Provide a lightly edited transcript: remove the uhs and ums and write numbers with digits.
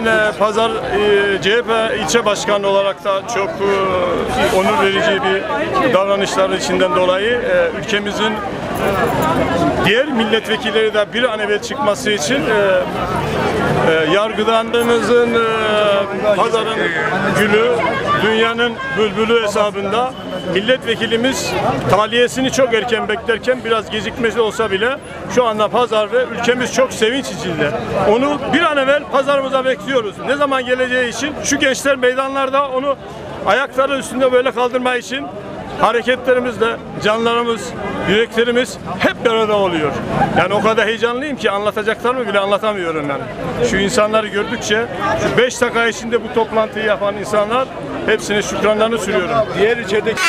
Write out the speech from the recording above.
Pazar CHP ilçe başkanı olarak da çok onur verici bir davranışları içinden dolayı ülkemizin diğer milletvekilleri de bir an evvel çıkması için yargılandığımızın pazarın gülü, dünyanın bülbülü hesabında milletvekilimiz tahliyesini çok erken beklerken biraz gecikmesi olsa bile şu anda pazar ve ülkemiz çok sevinç içinde. Onu bir an evvel pazarımıza bekliyoruz. Ne zaman geleceği için şu gençler meydanlarda onu ayakları üstünde böyle kaldırma için hareketlerimizle canlarımız, yüreklerimiz hep beraber oluyor. Yani o kadar heyecanlıyım ki anlatacaklarımı bile anlatamıyorum yani. Şu insanları gördükçe, şu 5 dakika içinde bu toplantıyı yapan insanlar hepsine şükranlarını sürüyorum. Diğer içerideki